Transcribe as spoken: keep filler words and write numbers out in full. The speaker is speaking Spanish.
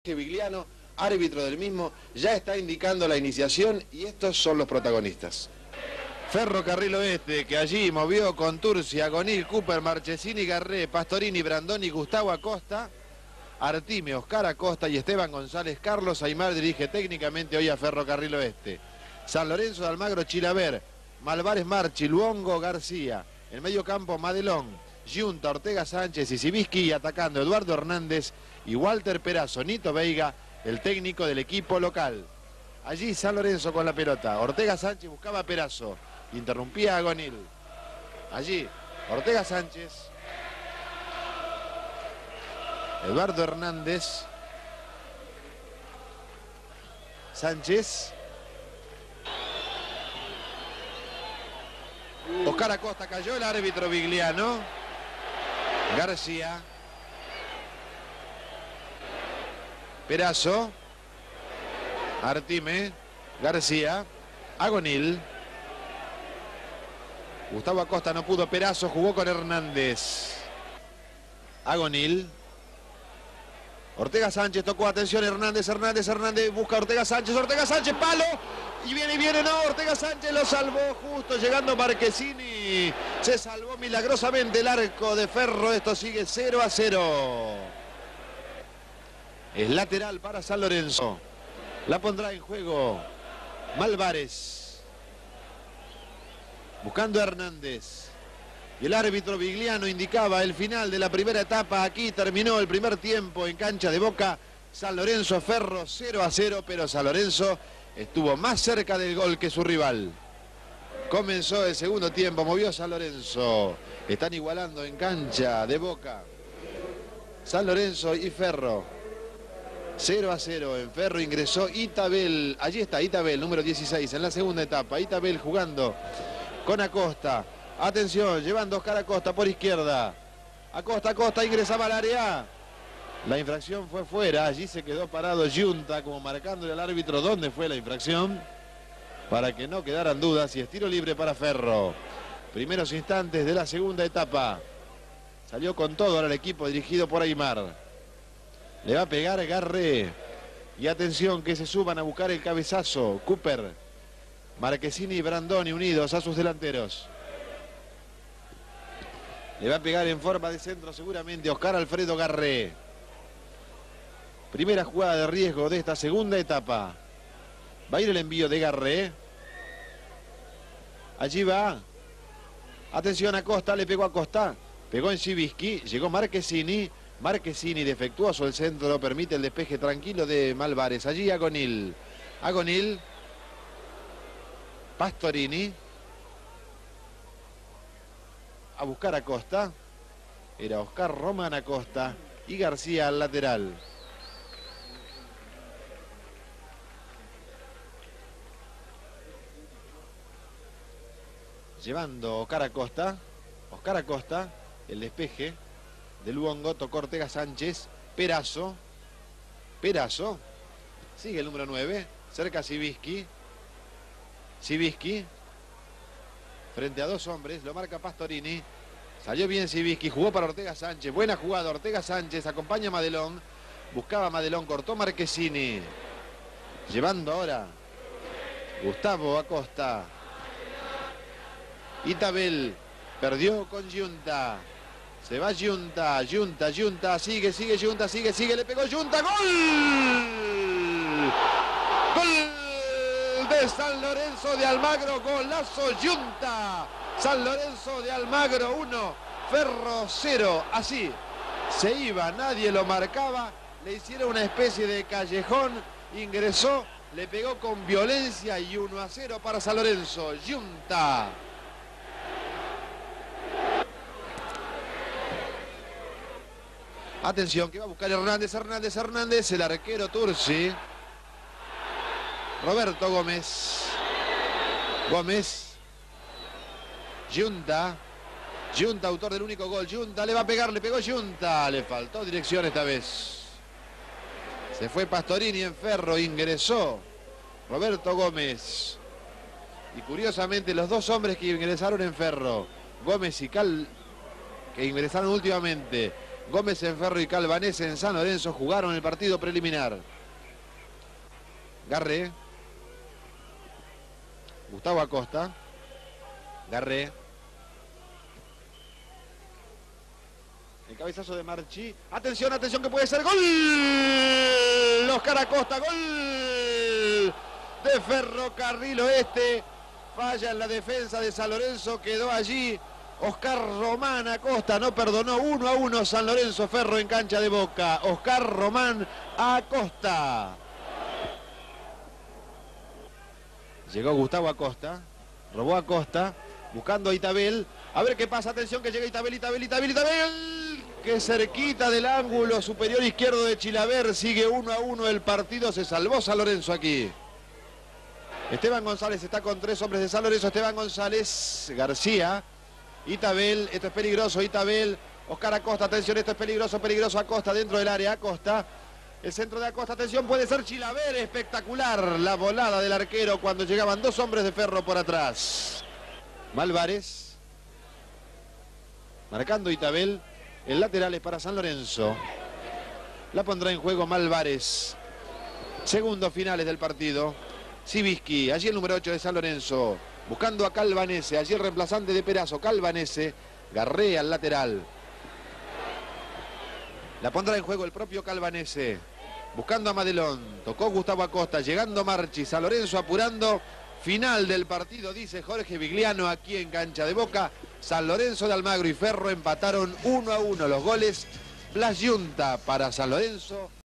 Vigliano, árbitro del mismo, ya está indicando la iniciación y estos son los protagonistas. Ferrocarril Oeste, que allí movió con Turci, Agonil, Cooper, Marchesini, Garré, Pastorini, Brandoni, Gustavo Acosta, Artime, Oscar Acosta y Esteban González. Carlos Aymar dirige técnicamente hoy a Ferrocarril Oeste. San Lorenzo de Almagro, Chilaver, Malvares, Marchi, Luongo, García. En medio campo, Madelón, Giunta, Ortega Sánchez y Sibiski, y atacando Eduardo Hernández y Walter Perazo. Nito Veiga, el técnico del equipo local. Allí San Lorenzo con la pelota. Ortega Sánchez buscaba a Perazo. Interrumpía a Agonil. Allí Ortega Sánchez. Eduardo Hernández. Sánchez. Oscar Acosta, cayó el árbitro Vigliano. García. Perazo. Artime. García. Agonil. Gustavo Acosta no pudo. Perazo jugó con Hernández. Agonil. Ortega Sánchez tocó, atención, Hernández, Hernández, Hernández, busca a Ortega Sánchez, Ortega Sánchez, palo, y viene, y viene, no, Ortega Sánchez lo salvó justo, llegando Marchesini, se salvó milagrosamente el arco de Ferro, esto sigue cero a cero. Es lateral para San Lorenzo, la pondrá en juego Malvares, buscando a Hernández. Y el árbitro Vigliano indicaba el final de la primera etapa. Aquí terminó el primer tiempo en cancha de Boca. San Lorenzo, Ferro cero a cero, pero San Lorenzo estuvo más cerca del gol que su rival. Comenzó el segundo tiempo, movió San Lorenzo. Están igualando en cancha de Boca San Lorenzo y Ferro. cero a cero. En Ferro ingresó Itabel. Allí está Itabel, número dieciséis, en la segunda etapa. Itabel jugando con Acosta. Atención, llevando Oscar Acosta por izquierda. Acosta, Acosta, ingresaba al área. La infracción fue fuera. Allí se quedó parado Giunta, como marcándole al árbitro dónde fue la infracción, para que no quedaran dudas. Y es tiro libre para Ferro. Primeros instantes de la segunda etapa. Salió con todo ahora el equipo dirigido por Aymar. Le va a pegar Garré. Y atención que se suban a buscar el cabezazo. Cooper, Marchesini y Brandoni unidos a sus delanteros. Le va a pegar en forma de centro seguramente Oscar Alfredo Garré. Primera jugada de riesgo de esta segunda etapa. Va a ir el envío de Garré. Allí va. Atención, Acosta, le pegó a Acosta. Pegó en Sibiski, llegó Marchesini. Marchesini defectuoso el centro, permite el despeje tranquilo de Malvares. Allí Agonil. Agonil. Pastorini. A buscar a Acosta. Era Oscar Román Acosta y García al lateral. Llevando Oscar Acosta. Oscar Acosta. El despeje de Luongo. Tocó Ortega Sánchez. Perazo. Perazo. Sigue el número nueve. Cerca Sibiski. Sibiski. Frente a dos hombres, lo marca Pastorini. Salió bien Sibiski, jugó para Ortega Sánchez. Buena jugada, Ortega Sánchez, acompaña a Madelón. Buscaba a Madelón, cortó Marchesini. Llevando ahora Gustavo Acosta. Itabel, perdió con Giunta. Se va Giunta, Giunta, Giunta, sigue, sigue Giunta, sigue, sigue, le pegó Giunta. ¡Gol! ¡Gol! De San Lorenzo de Almagro, golazo Giunta. San Lorenzo de Almagro uno, Ferro cero. Así se iba, nadie lo marcaba, le hicieron una especie de callejón, ingresó, le pegó con violencia y uno a cero para San Lorenzo. Giunta. Atención que va a buscar Hernández, Hernández, Hernández, el arquero Turci. Roberto Gómez. Gómez. Giunta. Giunta, autor del único gol. Giunta le va a pegar, le pegó Giunta. Le faltó dirección esta vez. Se fue Pastorini en Ferro, ingresó Roberto Gómez. Y curiosamente los dos hombres que ingresaron en Ferro, Gómez y Cal, que ingresaron últimamente, Gómez en Ferro y Calvanese en San Lorenzo jugaron el partido preliminar. Garré. Gustavo Acosta. Garré. El cabezazo de Marchi. Atención, atención que puede ser gol. Oscar Acosta, gol de Ferrocarril Oeste. Falla en la defensa de San Lorenzo. Quedó allí Oscar Román Acosta. No perdonó. uno a uno San Lorenzo Ferro en cancha de Boca. Oscar Román Acosta. Llegó Gustavo Acosta. Robó Acosta. Buscando a Itabel. A ver qué pasa. Atención que llega Itabel, Itabel, Itabel, Itabel. Que cerquita del ángulo superior izquierdo de Chilaver. Sigue uno a uno el partido. Se salvó San Lorenzo aquí. Esteban González está con tres hombres de San Lorenzo. Esteban González, García, Itabel. Esto es peligroso. Itabel, Oscar Acosta. Atención, esto es peligroso, peligroso. Acosta dentro del área. Acosta. El centro de Acosta. Atención, puede ser Chilaver. Espectacular la volada del arquero cuando llegaban dos hombres de Ferro por atrás. Malvares. Marcando Itabel. El lateral es para San Lorenzo. La pondrá en juego Malvares. Segundos finales del partido. Siviski, allí el número ocho de San Lorenzo. Buscando a Calvanese, allí el reemplazante de Perazo. Calvanese, Garré al lateral. La pondrá en juego el propio Calvanese. Buscando a Madelón. Tocó Gustavo Acosta, llegando Marchi. San Lorenzo apurando. Final del partido, dice Jorge Vigliano, aquí en cancha de Boca. San Lorenzo de Almagro y Ferro empataron uno a uno los goles. Blas Yunta para San Lorenzo.